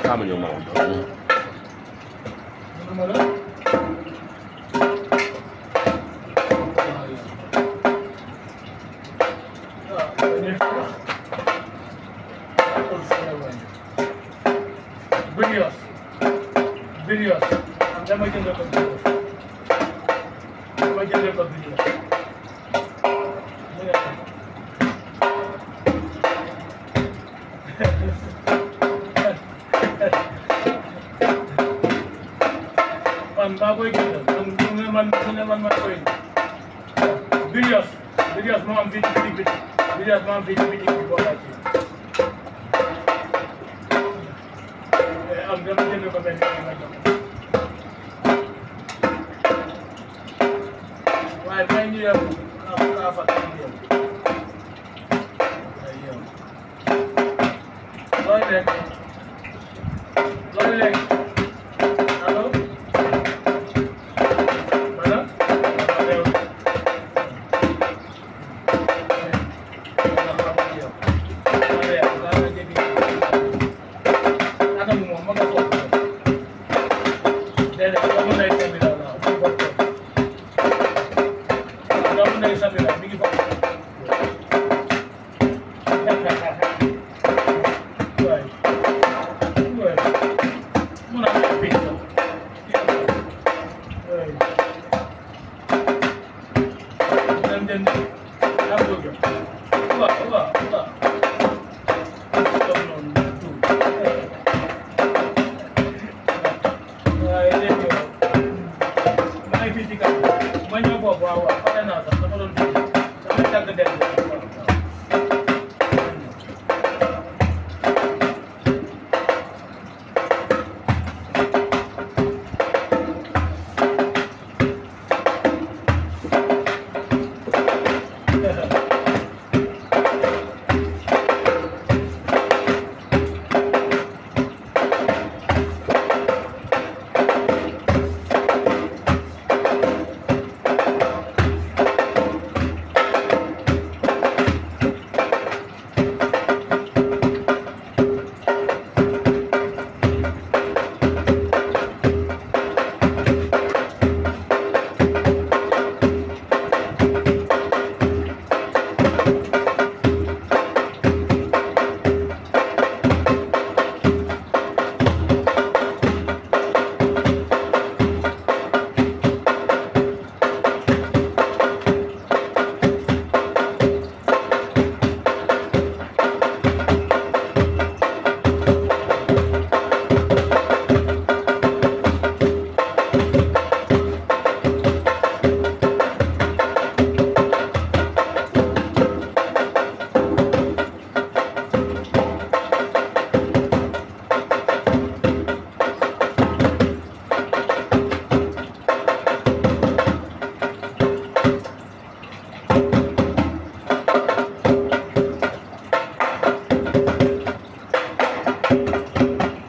kama ñoo maam Bilios. Dama jënd ko bilios. Dama jënd ko bilios. Man maa koy jënd. Man koy bilios. Bilios moo am fii ci bitig bi. Bilios moo am fii ci bitig bi boo laajte. Am dama jënd ko benn ma jox. Waaye may ñu yem kaa fa tam yem. Ay yow. Looy lekk. Looy lekk. Allo. Voilà. Réew. Wow.